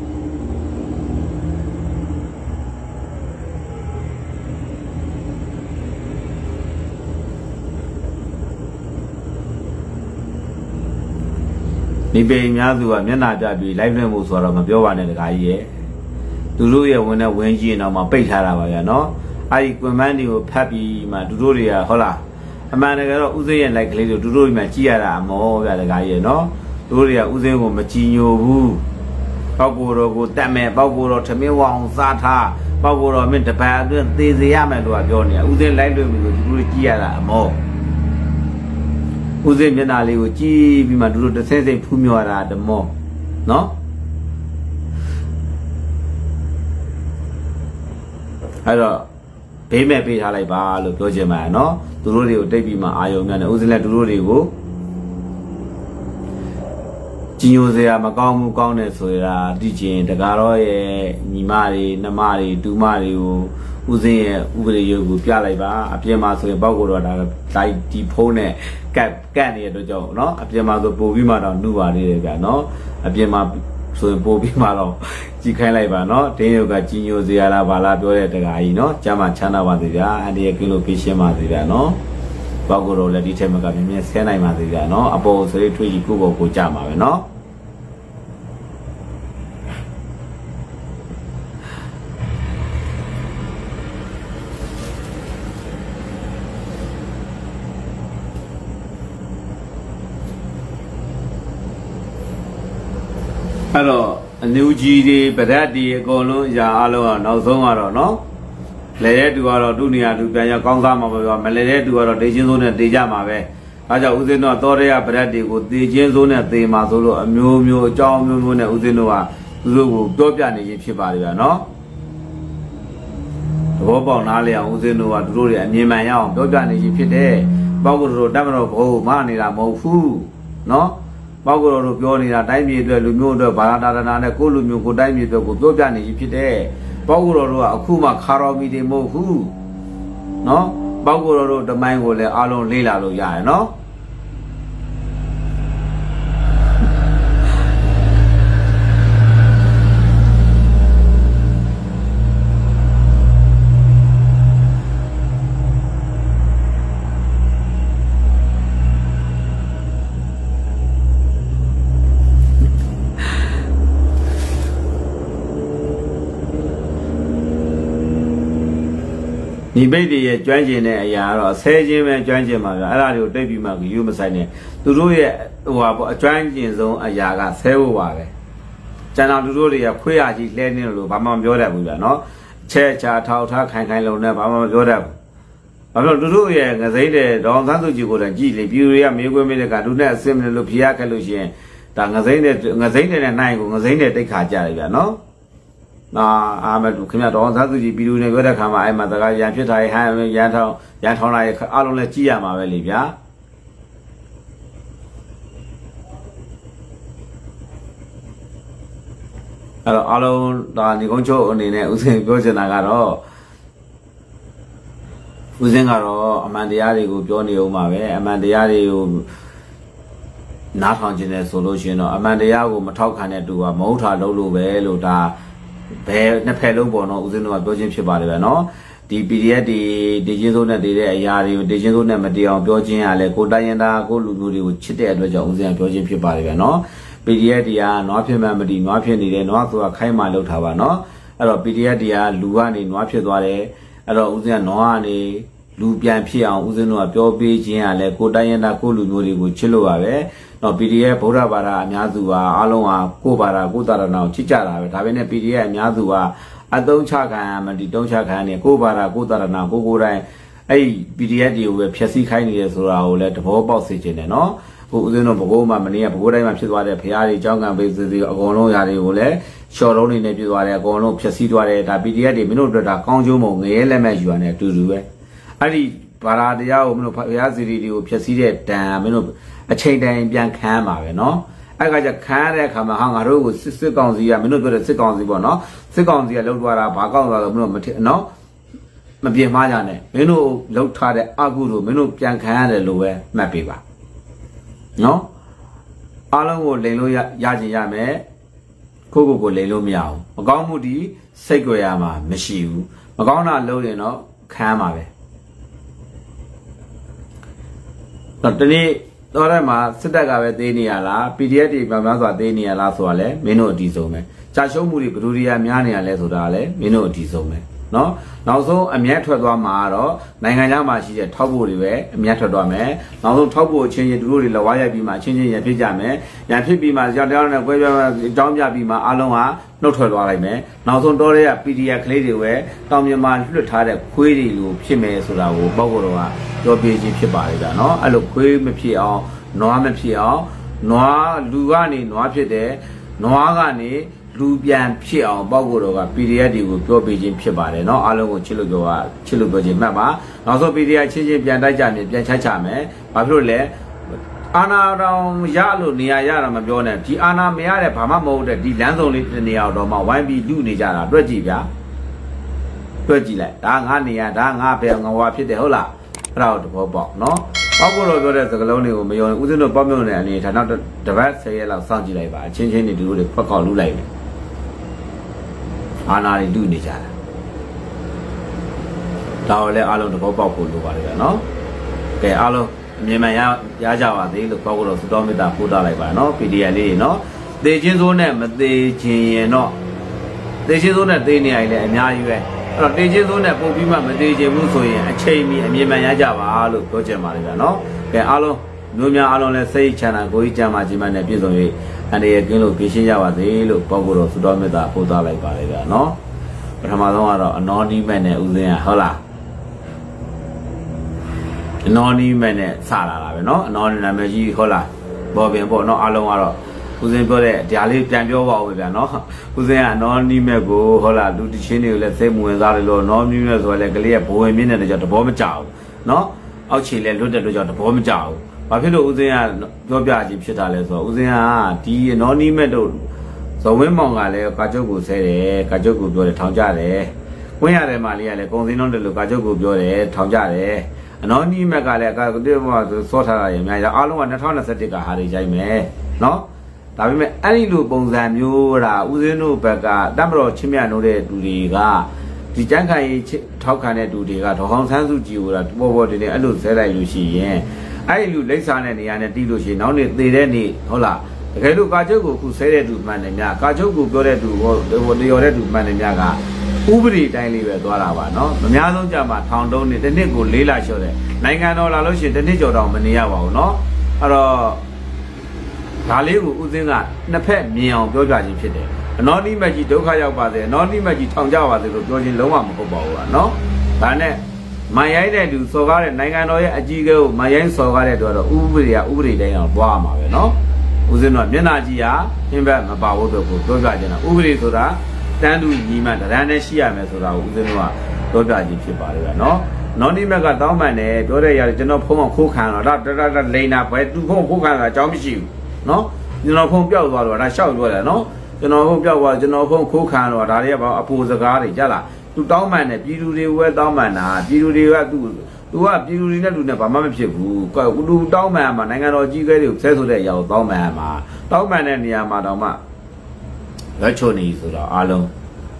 ဒီပေအများစုကမျက်နှာပြပြီး live လွှင့်ဖို့ဆိုတော့မပြောပါနဲ့တခါကြီးရဲ့သူတို့ရဲ့ဝင်နဲ့ဝင်ကြီးအောင်မှပိတ်ထားတာပါဗျာနော်အဲ့ဒီ comment တွေကိုဖတ်ပြီးမှသူတို့တွေကဟုတ်လားအမှန်တကယ်တော့ဥစဉ်ရဲ့ like ကလေးတွေသူတို့မှကြည့်ရတာအမောဗျာတခါကြီးရဲ့နော်သူတို့တွေကဥစဉ်ကိုမကြည်ညိုဘူးပောက်ကိုတော့ကိုတတ်မယ်ပောက်ကိုတော့ထမင်းဝအောင်စားထားပောက်ကိုတော့မင်းတပံအတွင်းသေစေရမယ်လို့ပြောနေတာဥစဉ် like လွှင့်ပြီးသူတို့ကြည့်ရတာအမောဦးစင်းမျက်နှာလေးကိုကြည့်ပြီးမှသူတို့တစ်ဆင့်ဆင့်ဖူးမြော်တာဓမောနော်အဲ့တော့ဘေးမဲ့ပေးထားလိုက်ပါလို့ပြောချင်ပါနော်သူသူတို့တွေကိုတိတ်ပြီးမှအာယုံများနဲ့ဦးစင်းလည်းသူတို့တွေကိုကြီးညိုစရာမကောင်းမှုကောင်းတယ်ဆိုတာသိချင်တကားတော့ရဲ့ညီမတွေနှမတွေတူမတွေကိုဦးစင်းရဲ့ဥပဒေရုပ်ကိုပြလိုက်ပါအပြင်မှာဆိုရင်ပေါက်ကိုတော့ဒါလိုက်ဒီဖုန်းနဲ့ကတ်နေတဲ့အတွက်ကြောင့်เนาะအပြင်မှာဆိုပို့ပြီးမှတော့နှုပါသေးတယ်ဗျာเนาะအပြင်မှာဆိုရင်ပို့ပြီးမှတော့ကြီးခိုင်းလိုက်ပါเนาะတင်းရုပ်ကကြီးညိုစရာလားဘာလားပြောတဲ့တကားကြီးเนาะကျမ်းမှာချမ်းသာပါစေဗျာအန်ဒီရဲ့ကင်းလို့ပေးရှင်းပါစေဗျာเนาะပေါက်ကိုတော့လည်းဒီထက်မကမြင်မြင်ဆဲနိုင်ပါစေဗျာเนาะအပေါ်ဆိုရင်ထွေးကြီးကိုယ့်ဘောကိုကြမှာပဲเนาะအဲ့တော့အနူကြီးတွေပဒတ်တွေအကုန်လုံးအရာအလုံးကနောက်ဆုံးကတော့เนาะလဲတဲ့သူကတော့သူ့နေရာသူပြန်ရကောင်းစားမှာပဲမလဲတဲ့သူကတော့ဒေချင်းစိုးနဲ့တေးကြမှာပဲဒါကြောင့်ဦးဇင်းတို့တော်ရရပဒတ်တွေကိုတေးချင်းစိုးနဲ့တေးမှာဆိုလို့အမျိုးမျိုးအကြောင်းမျိုးမျိုးနဲ့ဦးဇင်းတို့ကသူတို့ကိုပြောပြနေခြင်းဖြစ်ပါလေဗျာเนาะသဘောပေါက်နားလည်အောင်ဦးဇင်းတို့ကသူတို့တွေအမြင်မှန်ရအောင်ပြောပြနေခြင်းဖြစ်တယ်ပေါက်ကိုတို့တတ်မတော်ဘိုးမနေတာမဟုတ်ဘူးเนาะပေါက်ကိုတို့ပြောနေတာတိုင်းပြည်အတွက်လူမျိုးအတွက်ဘာသာတာနာနဲ့ကိုလူမျိုးကိုတိုင်းပြည်အတွက်ကိုပြောပြနေပြီဖြစ်တယ်ပေါက်ကိုတို့ကအခုမှခါတော်မီတွေမဟုတ်ဘူးเนาะပေါက်ကိုတို့တမိုင်းကိုလည်းအားလုံးလေးလာလို့ရတယ်เนาะဒီပိတ်တွေရဲ့ကျွမ်းကျင်တဲ့အရာတော့ဆဲခြင်းပဲကျွမ်းကျင်ပါဗျာအဲ့ဒါတွေကိုတိတ်ပြီးမှယူမဆိုင်နဲ့သူတို့ရဲ့ဟိုဟာပေါ့အကျွမ်းကျင်ဆုံးအရာကဆဲဖို့ပါပဲကျန်တော်သူတို့တွေကခွေးရကြီးလှဲနေလို့ဘာမှမပြောတတ်ဘူးဗျာနော်ချဲချာထောက်ထားခိုင်လုံနဲ့ဘာမှမပြောတတ်ဘူးဘာလို့သူတို့ရဲ့ငစိမ့်တဲ့ဒေါအောင်ဆန်းစုကြည်ကိုယ်တိုင်ကြည်လေပြည်တွေကမေးခွန်းမေးတဲ့ကလူနဲ့အစင်မလို့ဖျားခက်လို့ရှိရင်ဒါငစိမ့်တဲ့နိုင်ကိုငစိမ့်တဲ့တိတ်ခါကြတယ်ဗျာနော်အာမတူခင်ဗျတော်သားသူကြီးပြည်သူနဲ့ပြောတဲ့ခါမှာအဲ့မှာတကားရန်ဖြစ်ထားရင်ဟန်ရန်ထောင်းလာရဲ့အားလုံးလည်းကြည့်ရမှာပဲလေဗျာအဲ့တော့အားလုံးဒါညီကုန်းချုပ်အနေနဲ့ဦးစင်ပြောချင်တာကတော့ဦးစင်ကတော့အမှန်တရားတွေကိုပြောနေအောင်ပါပဲအမှန်တရားတွေကိုနားထောင်ခြင်းနဲ့ဆိုလို့ရှိရင်တော့အမှန်တရားကိုမထောက်ခံတဲ့သူကမဟုတ်တာလုပ်လို့ပဲလို့ဒါဘယ်နှစ်ဖက်လုံးပေါ်တော့ဦးဇင်းတို့ကပြောချင်းဖြစ်ပါတယ်ဗျာနော်ဒီ PDF တွေဒေချင်းစိုးနဲ့တည်တဲ့အရာတွေကိုဒေချင်းစိုးနဲ့မတည်အောင်ပြောချင်းရလဲကိုတိုင်းရင်သားကိုလူမျိုးတွေကိုချစ်တဲ့အတွက်ကြောင့်ဦးဇင်းကပြောချင်းဖြစ်ပါတယ်ဗျာနော် PDF တွေကနွားဖြစ်မှမတည်နွားဖြစ်နေတယ်နွားဆိုတာခိုင်းမှလောက်ထားပါနော်အဲ့တော့ PDF တွေကလူကနေနွားဖြစ်သွားတယ်အဲ့တော့ဦးဇင်းကနွားကနေလူပြန်ဖြစ်အောင်ဦးဇင်းတို့ကပြောပေးခြင်းရလဲကိုတိုင်းရင်သားကိုလူမျိုးတွေကိုချစ်လို့ပါပဲတော့ PDF ဗုဒ္ဓဘာသာအများစုဟာအားလုံးဟာကိုယ်ဘာသာကိုယ်သာရဏကိုချစ်ကြတာပဲဒါပေမဲ့ PDF အများစုဟာအသုံးချခံရမှဒီတုံးချခံနေကိုယ်ဘာသာကိုယ်သာရဏကိုယ်တိုင်းအဲ့ PDF တွေကိုပဲဖြည့်ဆည်းခိုင်းနေတယ်ဆိုတာကိုလည်းသဘောပေါက်စေချင်တယ်နော်ဟိုဦးဇင်းတို့ဘကိုးမှာမနေ့ကဘကိုးတိုင်းမှာဖြစ်သွားတဲ့ဖရားတွေအကြောင်းကံပေးစီအကုန်လုံးຢာတွေကိုလည်းရှော့လုံးနေနဲ့ဖြစ်သွားတယ်အကုန်လုံးဖြည့်ဆည်းသွားတယ်ဒါ PDF တွေမင်းတို့တို့ဒါကောင်းကျိုးမုံငရဲလက်မဲ့ယူရတယ်အတူတူပဲအဲ့ဒီဘာသာတရားကိုမင်းတို့ဖရားစီတွေကိုဖြည့်ဆည်းတဲ့တန်မင်းတို့အချိန်တိုင်းပြန်ခံမှာပဲเนาะအဲ့ကကြခံရတဲ့အခါမှာဟာငါတို့ကိုစစ်ကောင်စီကမင်းတို့ပြောတဲ့စစ်ကောင်စီပေါ့เนาะစစ်ကောင်စီကလှုပ်သွားတာဘာကောက်သွားလို့မင်းတို့မထเนาะမပြေမှားကြနဲ့မင်းတို့လှုပ်ထားတဲ့အကုသို့မင်းတို့ပြန်ခံရတယ်လို့ပဲမှတ်ပေးပါเนาะအားလုံးကိုလိန်လို့ရချင်ရမယ်ကိုလိန်လို့မရဘူးမကောင်းမှုဒီစိတ်ကြွယ်ရမှာမရှိဘူးမကောင်းတာလုပ်ရင်တော့ခံမှာပဲတော့ဒီနေ့တော့အဲ့မှာစစ်တပ်ကပဲသေးနေရလား PDF တွေများများစွာသေးနေရလားဆိုတာလဲမင်းတို့အတီးဆုံးပဲကြာရှုံးမှုတွေဘယ်လိုတွေကများနေရလဲဆိုတာလဲမင်းတို့အတီးဆုံးပဲเนาะနောက်ဆုံးအမျက်ထွက်သွားမှာတော့နိုင်ငံခြားမှာရှိတဲ့ထောက်ဖို့တွေပဲအမျက်ထွက်သွားမယ်နောက်ဆုံးထောက်ဖို့ချင်းချင်းတို့တွေလဝါရိုက်ပြီးမှချင်းချင်းရံဖြစ်ကြမယ်ရံဖြစ်ပြီးမှကြောက်တောင်းနဲ့ကွဲပြားတောင်းပြပြီးမှအားလုံးဟာနှုတ်ထွက်သွားလိုက်မယ်နောက်ဆုံးတော့တဲ့ PDF ကလေးတွေပဲတောင်မြန်မာလွတ်ထားတဲ့ခွေးတွေလိုဖြစ်မယ်ဆိုတာကိုပေါ့ကတော့ကပြောပြခြင်းဖြစ်ပါလေဗျာเนาะအဲ့လိုခွေးမဖြစ်အောင်နွားမဖြစ်အောင်နွားလူကနေနွားဖြစ်တယ် Noa gani Lubian Piao Bogoroga PDF di Go Beijing Pibare no Alo Chilugo Mama also PDF changing Piandajan Pianchame Papule Ana Yalu Nia Yara Mabione Ti Ana Meare Pama Mode di Lanzo Nia Doma why be do Nijara Regivia Regile Dangania Danga Pianga Wapi de Hola proud Bobo no Bogoro the Colony within the Bomber and it had not the rest say la Sanji Lava changing to do the Pocolu Lake Ana do Nijara Tawle Alo the Bobo no Okay Alo Mimaya Yajawa, they look over to Domita Puda like no, PDL, no. They just own them, they change no. They just own that they need and Yayu. They just own that Popima, they just Muso and Chamey and Mimaya Java, look, Coach Marina, no. Okay, Alo, Numia Alon, let's say China, Goichama, Jiman, and Pizoe, and they again look Kishiyawa, they look over to Domita Puda like no. But Hamadon, a non-even Uzia Hola. Noni mene sala no non na meji hola bo bin bo no alon aro usinပြောတဲ့ဒါလေးပြန်ပြောပါဦးဗျာနော်ဦးစင်ကနော်နီးမဲ့ကိုဟုတ်လားလူတချင်းတွေကိုလည်းစိတ်ဝင်စားတယ်လို့နော်နီးမဲ့ဆိုလည်းကလေးကဘိုးဝင်မြင့်တဲ့ကြောင့်တဘောမကြောက်နော်အောက်ခြေလည်းလွတ်တဲ့ကြောင့်တဘောမကြောက်ဘာဖြစ်လို့ဦးစင်ကပြောပြခြင်းဖြစ်တာလဲဆိုတော့ဦးစင်ကဒီနော်နီးမဲ့တို့ဇဝင်းမောင်ကလည်းကာချုပ်ကိုဆဲတယ်ကာချုပ်ကိုပြောတယ်ထောင်ကြတယ်ဝင်းရတယ်မာလေးကလည်းကုံစင်းတော့တယ်လို့ကာချုပ်ကိုပြောတယ်ထောင်ကြတယ်နော်နီးမဲ့ကလည်းကာချုပ်ကစောထားတာရများအားလုံးက2021ကဟာတွေရိုက်မယ်နော်ဒါပေမဲ့အဲ့ဒီလိုပုံစံမျိုးတာဦးစင်းတို့ဘက်ကတမတော်ချင်းမြတ်နိုးတဲ့လူတွေကဒီကြမ်းခိုင်ထောက်ခံတဲ့လူတွေကဒေါအောင်ဆန်းစုကြည်ကိုတာပေါ်ပေါ်တင်နေအဲ့လိုဆဲလိုက်လို့ရှိရင်အဲ့ဒီလူလိမ့်စာတဲ့နေရာနဲ့တီးလို့ရှိရင်နောက်နေ့သေတဲ့နေ့ဟုတ်လားတကယ်လို့ကာချုပ်ကိုခုဆဲတဲ့လူမှန်တယ်များကာချုပ်ကိုပြောတဲ့လူဟိုလျော်တဲ့လူမှန်တယ်များကဥပဒေတိုင်းလေးပဲသွားတာပါနော်အများဆုံးကြမှာထောင်တုံးနေတစ်နှစ်ကို၄လလျှော့တယ်နိုင်ငံတော်လာလို့ရှိရင်တစ်နှစ်ကျော်တောင်မနေရပါဘူးနော်အဲ့တော့ဒါလေးကိုဦးစင်းကနှစ်ဖက်မြင်အောင်ပြောပြခြင်းဖြစ်တယ်အနောနိမတ်ကြီးဒုက္ခရောက်ပါစေအနောနိမတ်ကြီးထောင်ကြပါစေလို့ပြောခြင်းလုံးဝမဟုတ်ပါဘူးလားနော်ဒါနဲ့မန်ရိုက်တဲ့သူစော်ကားတဲ့နိုင်ငံတော်ရဲ့အကြီးအကဲကိုမန်ရိုက်စော်ကားတဲ့တော့ဥပဒေတိုင်းအောင်ပွားမှာပဲနော်ဦးစင်းတော့မျက်နှာကြီးဟာအင်းဘက်မပါဘူးတော့ကိုပြောပြခြင်းတာဥပဒေဆိုတာတန်းတူညီမှတရန်နဲ့ရှိရမယ်ဆိုတာကိုဦးစင်းတို့ကပြောပြခြင်းဖြစ်ပါလေဗျာနော်နော်နိမတ်ကတောင်းပန်တယ်ပြောတဲ့ຢာကျွန်တော်ဖုန်းအောင်ခိုးခံတော့ဒါလိန်နာပဲသူဖုန်းခိုးခံတာအကြောင်းမရှိဘူးနော်ကျွန်တော်ဖုန်းပြောက်သွားတော့ဒါရှောက်ပြောတယ်နော်ကျွန်တော်ဖုန်းပြောက်သွားကျွန်တော်ဖုန်းခိုးခံတော့ဒါတွေကဘာအပူစကားတွေကြလားသူတောင်းပန်တယ်ပြည်သူတွေဝဲတောင်းပန်တာပြည်သူတွေကသူကပြည်သူတွေနဲ့လူနဲ့ဘာမှမဖြစ်ဘူးသူတောင်းပန်မှာနိုင်ငံတော်ကြီးကဲတွေကိုဆဲဆိုတဲ့အရာကိုတောင်းပန်မှာတောင်းပန်တဲ့နေရာမှာတော့မှလက်ချုံနေဆိုတော့အားလုံး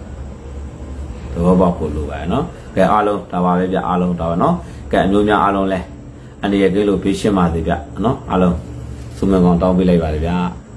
တော့ဘောက်ကိုလိုပဲနော်ကဲအားလုံးဒါပါပဲဗျအားလုံးတော့နော်ကဲအမျိုးများအားလုံးလဲအနေရကဲလို့ဖေးရှင်းပါစေဗျနော်အားလုံးစုံမကောင်တောင်းပေးလိုက်ပါလေဗျာ